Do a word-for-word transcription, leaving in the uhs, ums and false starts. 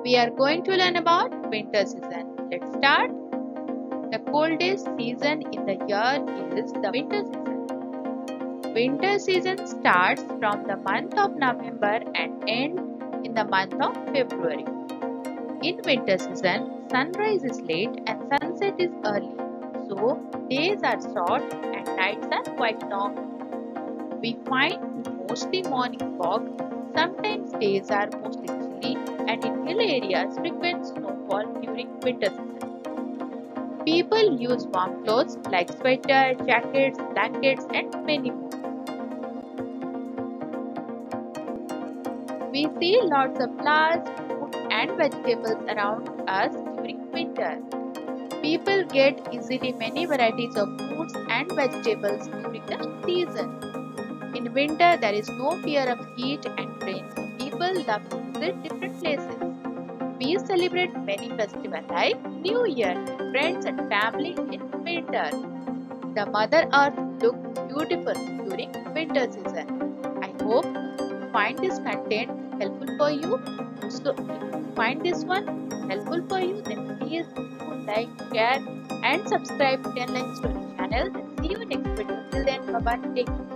We are going to learn about winter season. Let's start. The coldest season in the year is the winter season. Winter season starts from the month of November and ends in the month of February. In winter season, sunrise is late and sunset is early, so days are short and nights are quite long. We find mostly morning fog, sometimes days are mostly chilly, and in hill areas frequent snowfall during winter season. People use warm clothes like sweaters, jackets, blankets, and many more. We see lots of flowers, fruit, and vegetables around us during winter. People get easily many varieties of fruits and vegetables during the season. In winter, there is no fear of heat and rain, so people love to visit different places. We celebrate many festivals like New Year with friends and family in winter. The Mother Earth looks beautiful during winter season. I hope you find this content helpful for you. So if you find this one helpful for you, then please do like, share and subscribe to Ten Line Story channel. And see you next video. Till then, bye bye. Take care.